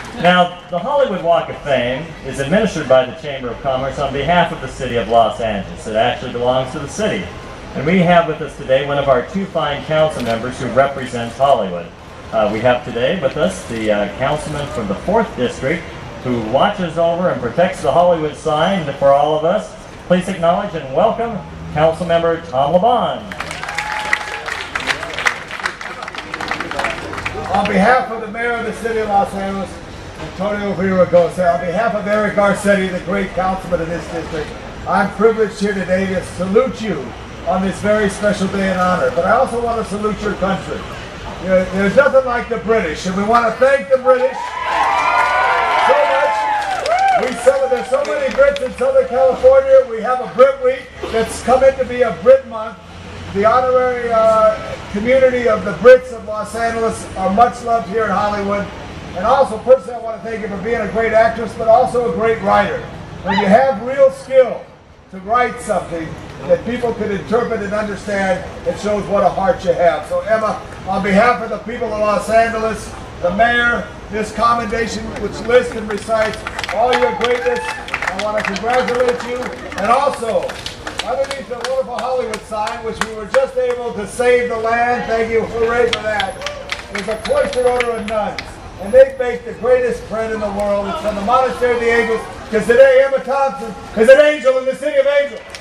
Now, the Hollywood Walk of Fame is administered by the Chamber of Commerce on behalf of the City of Los Angeles. It actually belongs to the city. And we have with us today one of our two fine council members who represents Hollywood. We have today with us the councilman from the 4th District who watches over and protects the Hollywood sign for all of us. Please acknowledge and welcome Councilmember Tom LaBonge. On behalf of the Mayor of the City of Los Angeles, Antonio Villaraigosa, on behalf of Eric Garcetti, the great councilman in this district, I'm privileged here today to salute you on this very special day and honor. But I also want to salute your country. You know, there's nothing like the British, and we want to thank the British so much. There's so many Brits in Southern California. We have a Brit Week that's come in to be a Brit Month. The honorary community of the Brits of Los Angeles are much loved here in Hollywood. And also, personally, I want to thank you for being a great actress, but also a great writer. When you have real skill to write something that people can interpret and understand, it shows what a heart you have. So, Emma, on behalf of the people of Los Angeles, the mayor, this commendation which lists and recites all your greatness, I want to congratulate you. And also, underneath the wonderful Hollywood sign, which we were just able to save the land, thank you, hooray for that, is a cloistered order of nuns. And they make the greatest print in the world. It's from the Monastery of the Angels, because today Emma Thompson is an angel in the City of Angels.